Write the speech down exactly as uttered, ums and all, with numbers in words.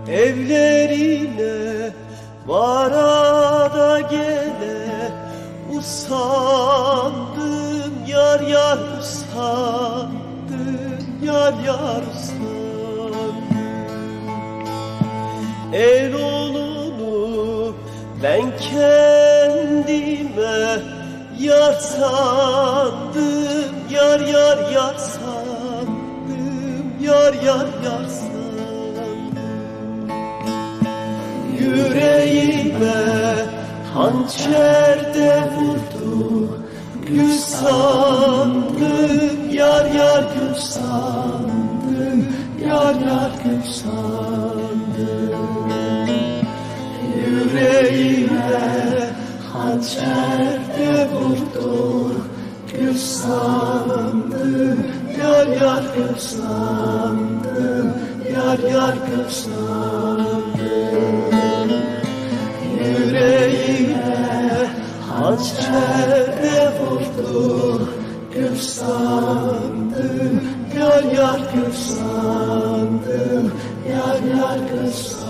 evlerine varada gele usandım, yar yar usandım, yar yar usandım. El oğlunu ben kendime yar sandım, yar yar yar sandım, yar yar yar sandım. Yüreğime hançer de vurdu, gül sandım, yar yar gül sandım, yar yar gül sandım. Yüreğime hançer de vurdu, gül sandım, yar yar gül sandım, yar yar gül sandım. Yüreğime hançer de vurdu, gül sandım, yar yar gül sandım, yar yar gül sandım.